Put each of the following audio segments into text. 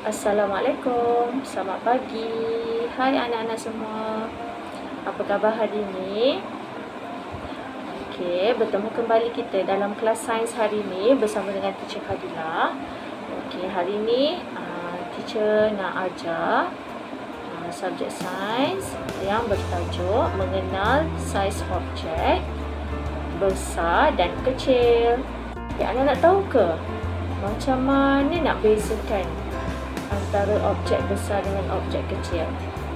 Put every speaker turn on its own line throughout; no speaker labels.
Assalamualaikum, selamat pagi. Hai anak-anak semua. Apa khabar hari ini? Okey, bertemu kembali kita dalam kelas sains hari ini bersama dengan Teacher Fadila. Okey, hari ini Teacher nak ajar subjek sains yang bertajuk mengenal saiz objek besar dan kecil. Okay, anak nak tahu ke macam mana nak bezakan antara objek besar dengan objek kecil?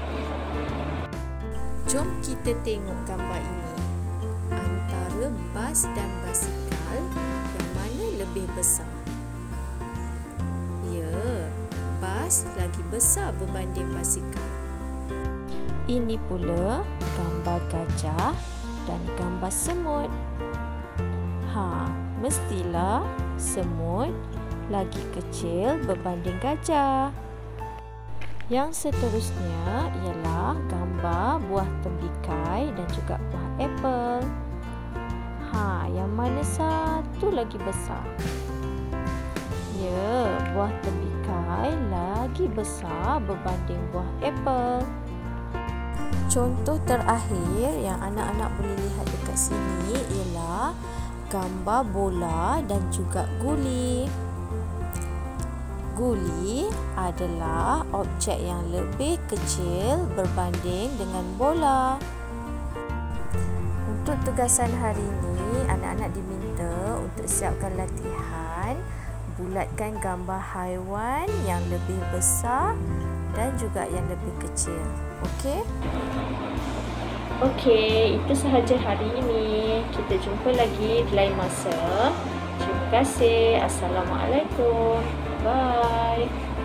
Jom kita tengok gambar ini. Antara bas dan basikal, yang mana lebih besar? Ya, bas lagi besar berbanding basikal. Ini pula gambar gajah dan gambar semut. Mestilah semut lagi kecil berbanding gajah. Yang seterusnya ialah gambar buah tembikai dan juga buah apel. Yang mana satu lagi besar? Ya, buah tembikai lagi besar berbanding buah apel. Contoh terakhir yang anak-anak boleh lihat dekat sini ialah gambar bola dan juga guli. Guli adalah objek yang lebih kecil berbanding dengan bola. Untuk tugasan hari ini, anak-anak diminta untuk siapkan latihan, bulatkan gambar haiwan yang lebih besar dan juga yang lebih kecil. Okey?
Okey, itu sahaja hari ini. Kita jumpa lagi di lain masa. Terima kasih. Assalamualaikum. Bye.